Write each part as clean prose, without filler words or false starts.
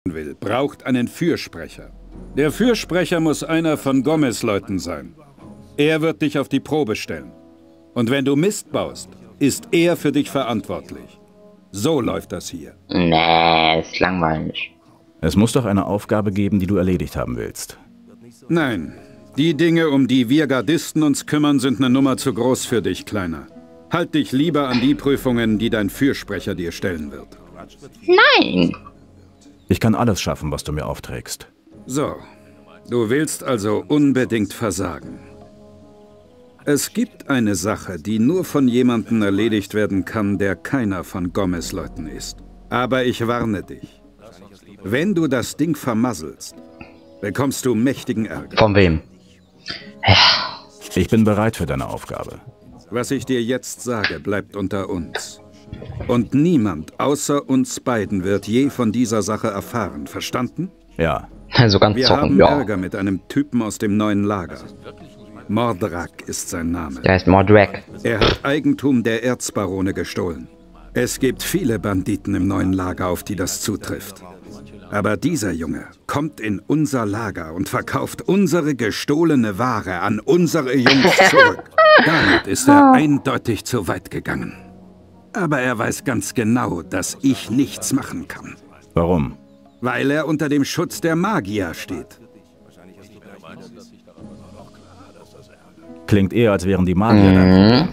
will, braucht einen Fürsprecher. Der Fürsprecher muss einer von Gomez-Leuten sein. Er wird dich auf die Probe stellen. Und wenn du Mist baust, ist er für dich verantwortlich. So läuft das hier. Nee, ist langweilig. Es muss doch eine Aufgabe geben, die du erledigt haben willst. Nein, die Dinge, um die wir Gardisten uns kümmern, sind eine Nummer zu groß für dich, Kleiner. Halt dich lieber an die Prüfungen, die dein Fürsprecher dir stellen wird. Nein! Ich kann alles schaffen, was du mir aufträgst. So, du willst also unbedingt versagen. Es gibt eine Sache, die nur von jemandem erledigt werden kann, der keiner von Gomez-Leuten ist. Aber ich warne dich. Wenn du das Ding vermasselst, bekommst du mächtigen Ärger. Von wem? Ich bin bereit für deine Aufgabe. Was ich dir jetzt sage, bleibt unter uns. Und niemand außer uns beiden wird je von dieser Sache erfahren. Verstanden? Ja. Also ganz Wir zocken, haben ja. Ärger mit einem Typen aus dem neuen Lager. Mordrak ist sein Name. Der heißt Mordrak. Er hat Eigentum der Erzbarone gestohlen. Es gibt viele Banditen im neuen Lager, auf die das zutrifft. Aber dieser Junge kommt in unser Lager und verkauft unsere gestohlene Ware an unsere Jungs zurück. Damit ist er eindeutig zu weit gegangen. Aber er weiß ganz genau, dass ich nichts machen kann. Warum? Weil er unter dem Schutz der Magier steht. Klingt eher, als wären die Magier da.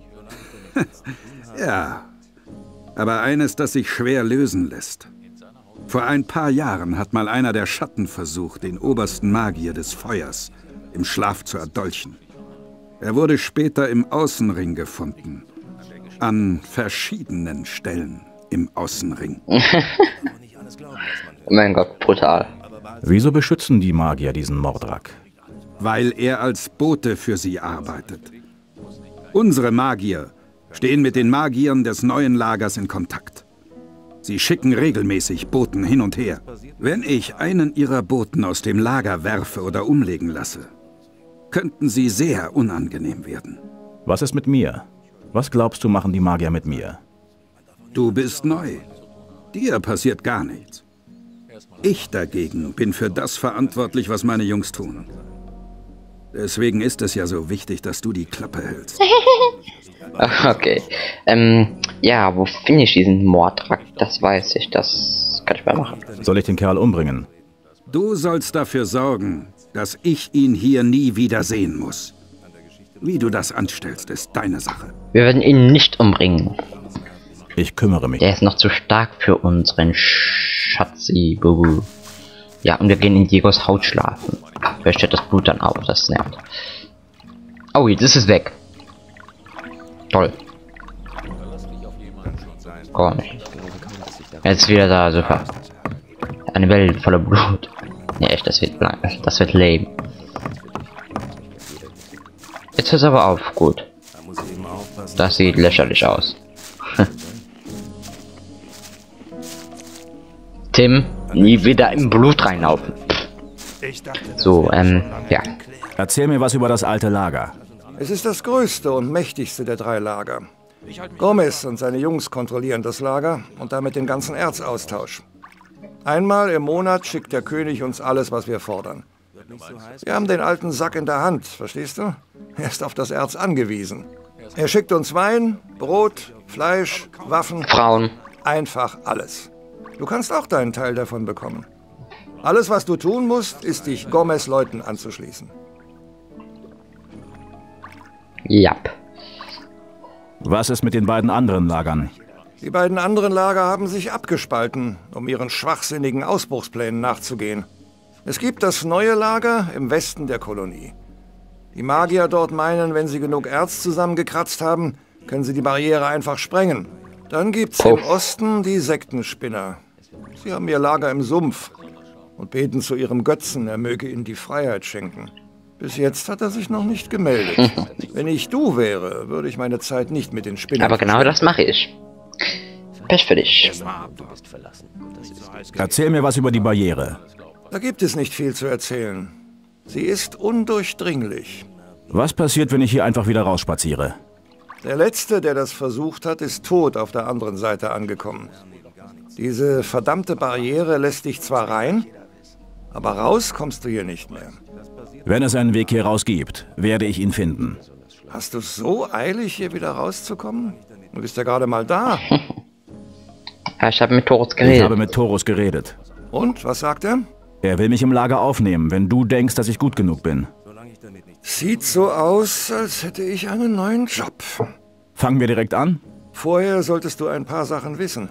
Ja, aber eines, das sich schwer lösen lässt. Vor ein paar Jahren hat mal einer der Schatten versucht, den obersten Magier des Feuers im Schlaf zu erdolchen. Er wurde später im Außenring gefunden. An verschiedenen Stellen im Außenring. Oh mein Gott, brutal. Wieso beschützen die Magier diesen Mordrak? Weil er als Bote für sie arbeitet. Unsere Magier stehen mit den Magiern des neuen Lagers in Kontakt. Sie schicken regelmäßig Boten hin und her. Wenn ich einen ihrer Boten aus dem Lager werfe oder umlegen lasse, könnten sie sehr unangenehm werden. Was ist mit mir? Was glaubst du, machen die Magier mit mir? Du bist neu. Dir passiert gar nichts. Ich dagegen bin für das verantwortlich, was meine Jungs tun. Deswegen ist es ja so wichtig, dass du die Klappe hältst. Okay. Ja, wo finde ich diesen Mordrak? Das weiß ich, das kann ich mal machen. Soll ich den Kerl umbringen? Du sollst dafür sorgen, dass ich ihn hier nie wieder sehen muss. Wie du das anstellst, ist deine Sache. Wir werden ihn nicht umbringen. Ich kümmere mich. Der ist noch zu stark für unseren Schatzi Bubu. Ja, und wir gehen in Diegos Haut schlafen. Vielleicht steht das Blut dann auf, das nervt. Oh, jetzt ist es weg. Toll. Gar nicht. Jetzt ist wieder da, super. Eine Welt voller Blut. Ja, echt, das wird blank. Das wird lame. Jetzt hört es aber auf, gut. Das sieht lächerlich aus. Tim, nie wieder im Blut reinlaufen. So, ja. Erzähl mir was über das alte Lager. Es ist das größte und mächtigste der 3 Lager. Gomez und seine Jungs kontrollieren das Lager und damit den ganzen Erzaustausch. Einmal im Monat schickt der König uns alles, was wir fordern. Wir haben den alten Sack in der Hand, verstehst du? Er ist auf das Erz angewiesen. Er schickt uns Wein, Brot, Fleisch, Waffen, Frauen. einfach alles. Du kannst auch deinen Teil davon bekommen. Alles, was du tun musst, ist, dich Gomez-Leuten anzuschließen. Ja. Was ist mit den beiden anderen Lagern? Die beiden anderen Lager haben sich abgespalten, um ihren schwachsinnigen Ausbruchsplänen nachzugehen. Es gibt das neue Lager im Westen der Kolonie. Die Magier dort meinen, wenn sie genug Erz zusammengekratzt haben, können sie die Barriere einfach sprengen. Dann gibt's im Osten die Sektenspinner. Sie haben ihr Lager im Sumpf und beten zu ihrem Götzen, er möge ihnen die Freiheit schenken. Bis jetzt hat er sich noch nicht gemeldet. Wenn ich du wäre, würde ich meine Zeit nicht mit den Spinnern Aber genau das mache ich. Pech für dich. Erzähl mir was über die Barriere. Da gibt es nicht viel zu erzählen. Sie ist undurchdringlich. Was passiert, wenn ich hier einfach wieder rausspaziere? Der Letzte, der das versucht hat, ist tot auf der anderen Seite angekommen. Diese verdammte Barriere lässt dich zwar rein, aber raus kommst du hier nicht mehr. Wenn es einen Weg hier raus gibt, werde ich ihn finden. Hast du es so eilig, hier wieder rauszukommen? Du bist ja gerade mal da. Ja, ich habe mit Torus Ich geredet. habe mit Torus geredet. Und, was sagt er? Er will mich im Lager aufnehmen, wenn du denkst, dass ich gut genug bin. Sieht so aus, als hätte ich einen neuen Job. Fangen wir direkt an? Vorher solltest du ein paar Sachen wissen.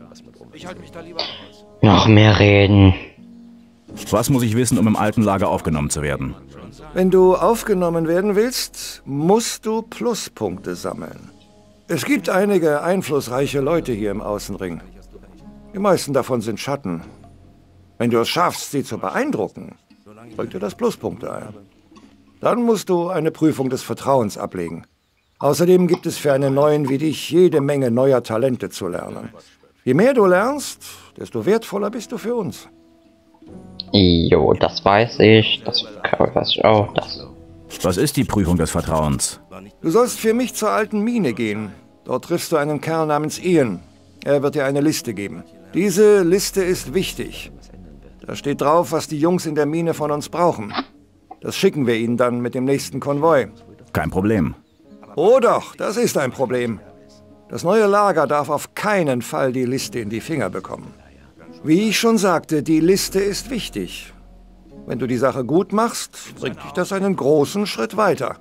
Noch mehr reden. Was muss ich wissen, um im alten Lager aufgenommen zu werden? Wenn du aufgenommen werden willst, musst du Pluspunkte sammeln. Es gibt einige einflussreiche Leute hier im Außenring. Die meisten davon sind Schatten. Wenn du es schaffst, sie zu beeindrucken, bringt dir das Pluspunkte ein. Dann musst du eine Prüfung des Vertrauens ablegen. Außerdem gibt es für einen Neuen wie dich jede Menge neuer Talente zu lernen. Je mehr du lernst, desto wertvoller bist du für uns. Jo, das weiß ich. Das weiß ich auch. Das. Was ist die Prüfung des Vertrauens? Du sollst für mich zur alten Mine gehen. Dort triffst du einen Kerl namens Ian. Er wird dir eine Liste geben. Diese Liste ist wichtig. Da steht drauf, was die Jungs in der Mine von uns brauchen. Das schicken wir ihnen dann mit dem nächsten Konvoi. Kein Problem. Oh doch, das ist ein Problem. Das neue Lager darf auf keinen Fall die Liste in die Finger bekommen. Wie ich schon sagte, die Liste ist wichtig. Wenn du die Sache gut machst, bringt dich das einen großen Schritt weiter.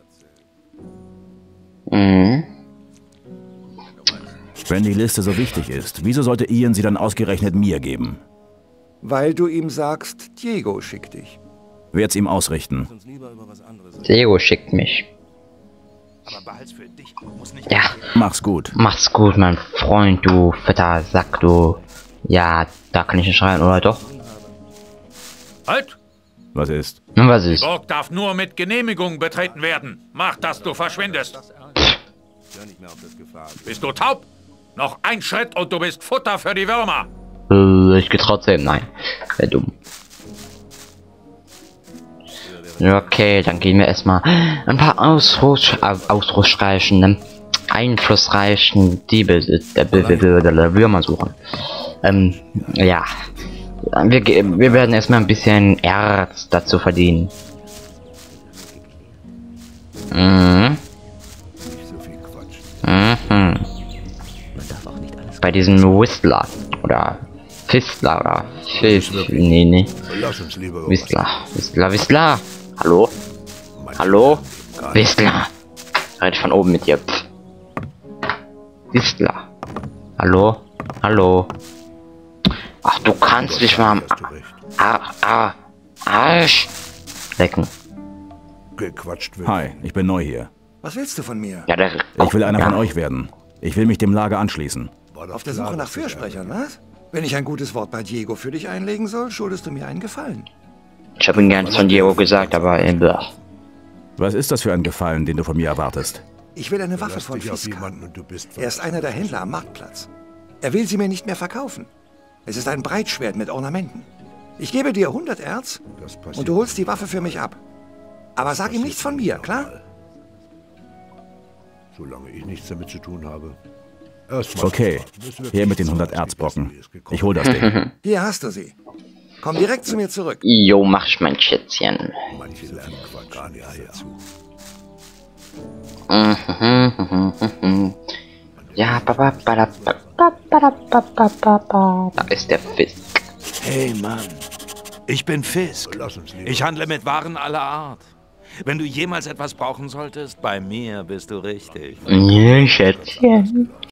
Mhm. Wenn die Liste so wichtig ist, wieso sollte Ian sie dann ausgerechnet mir geben? Weil du ihm sagst, Diego schickt dich. Werd's ihm ausrichten. Diego schickt mich. Ja, Mach's gut. mach's gut, mein Freund, du fetter Sack, du. Ja, da kann ich nicht schreien, oder doch? Halt! Was ist? Nun, was ist? Burg darf nur mit Genehmigung betreten werden. Mach, dass du verschwindest. Bist du taub? Noch ein Schritt und du bist Futter für die Würmer. Ich geh trotzdem, nein. Wäre dumm. Okay, dann gehen wir erstmal ein paar ausrufsreichen, einflussreichen Würmer suchen. Ja. Wir werden erstmal ein bisschen Erz dazu verdienen. Mhm. Mhm. Bei diesem Whistler oder Fistler oder nee. Whistler. Hallo? Hallo? Whistler. Red von oben mit dir. Whistler. Hallo? Hallo? Ach, du kannst dich mal am Arsch lecken. Hi, ich bin neu hier. Was willst du von mir? Ja, der. Ich will einer ja. von euch werden. Ich will mich dem Lager anschließen. Auf der Suche nach Fürsprechern, was? Wenn ich ein gutes Wort bei Diego für dich einlegen soll, schuldest du mir einen Gefallen. Ich habe ihn gern von Diego gesagt, aber Was ist das für ein Gefallen, den du von mir erwartest? Ich will eine Waffe von Fiskal. Er ist einer der Händler am Marktplatz. Er will sie mir nicht mehr verkaufen. Es ist ein Breitschwert mit Ornamenten. Ich gebe dir 100 Erz und du holst die Waffe für mich ab. Aber sag ihm nichts von mir, klar? Solange ich nichts damit zu tun habe. Okay, her mit den 100 Erzbrocken. Ich hol das Ding. Hier hast du sie. Komm direkt zu mir zurück. Jo, mach ich mein Schätzchen. Manche lernen gar nichts dazu. Ja, da ist der Fisk. Hey Mann, ich bin Fisk. Ich handle mit Waren aller Art. Wenn du jemals etwas brauchen solltest, bei mir bist du richtig. Ja, Schätzchen.